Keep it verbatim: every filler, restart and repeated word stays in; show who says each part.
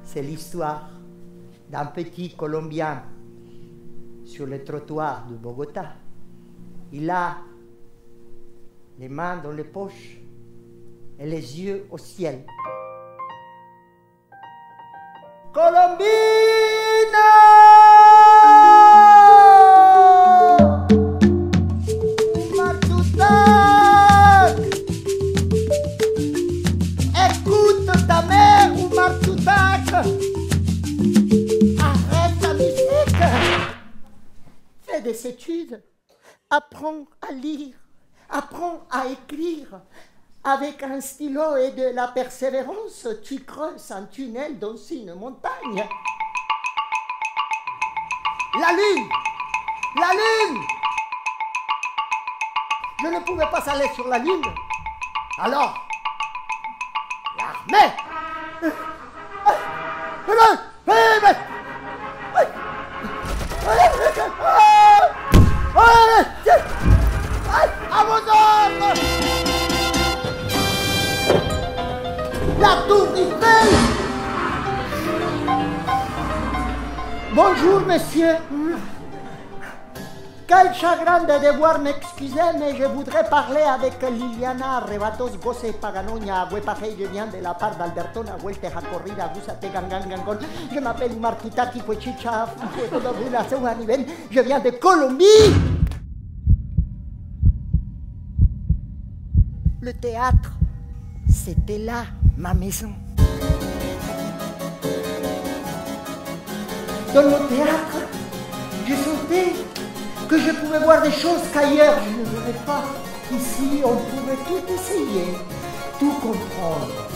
Speaker 1: C'est l'histoire d'un petit Colombien sur le trottoir de Bogota. Il a les mains dans les poches et les yeux au ciel. Colombina! Martutac! Écoute ta mère ou Martutac! Arrête ta musique! Fais des études, apprends à lire, apprends à écrire. Avec un stylo et de la persévérance, tu creuses un tunnel dans une montagne. La lune! La lune! Je ne pouvais pas aller sur la lune. Alors, l'armée! À vos ordres! La tour Eiffel! Bonjour, monsieur. Quel chagrin de devoir m'excuser, mais je voudrais parler avec Liliana Rebatos Gosse Paganonia. Je viens de la part d'Albertona, Vuelta a Corrida, Gusate Gangangangon. Je m'appelle Martutaki Pochicha, je viens de Colombie. Le théâtre, c'était là ma maison. Dans le théâtre, je sentais que je pouvais voir des choses qu'ailleurs je ne verrais pas. Ici, on pouvait tout essayer, tout comprendre.